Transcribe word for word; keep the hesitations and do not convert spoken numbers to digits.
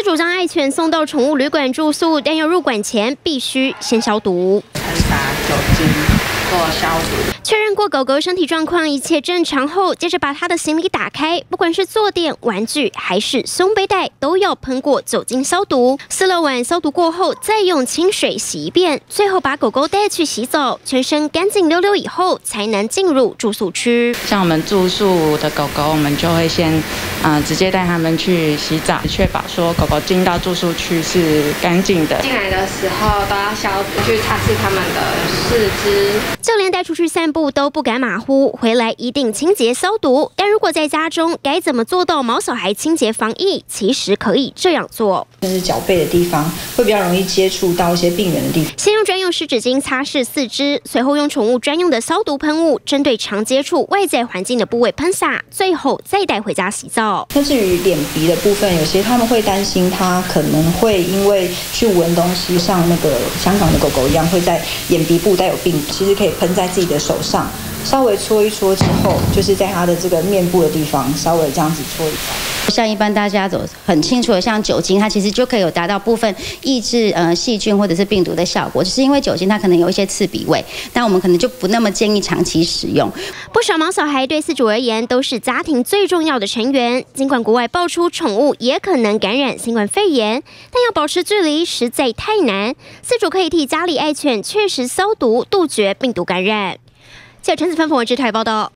主将爱犬送到宠物旅馆住宿，但要入馆前必须先消毒， 喷洒酒精做消毒。 确认过狗狗身体状况一切正常后，接着把它的行李打开，不管是坐垫、玩具还是胸背带，都要喷过酒精消毒。饲料碗消毒过后，再用清水洗一遍，最后把狗狗带去洗澡，全身干净溜溜以后，才能进入住宿区。 像我们住宿的狗狗，我们就会先，呃，直接带它们去洗澡，确保说狗狗进到住宿区是干净的。 进来的时候都要消毒，去擦拭它们的四肢， 就连带出去散步都不敢马虎，回来一定清洁消毒。但如果在家中，该怎么做到毛小孩清洁防疫？其实可以这样做， 就是脚背的地方会比较容易接触到一些病原的地方。 先用专用湿纸巾擦拭四肢，随后用宠物专用的消毒喷雾，针对常接触外在环境的部位喷洒，最后再带回家洗澡。 那至于脸鼻的部分，有些他们会担心它可能会因为去闻东西，像那个香港的狗狗一样，会在眼鼻部带有病毒。其实可以喷在自己的手上，稍微搓一搓之后，就是在它的这个面部的地方稍微这样子搓一搓。 像一般大家都很清楚的，像酒精，它其实就可以有达到部分抑制呃细菌或者是病毒的效果。只是因为酒精它可能有一些刺鼻味，但我们可能就不那么建议长期使用。 不少毛小孩对饲主而言都是家庭最重要的成员，尽管国外爆出宠物也可能感染新冠肺炎，但要保持距离实在太难。饲主可以替家里爱犬确实消毒，杜绝病毒感染。记者陈子芬、彭文之台报道。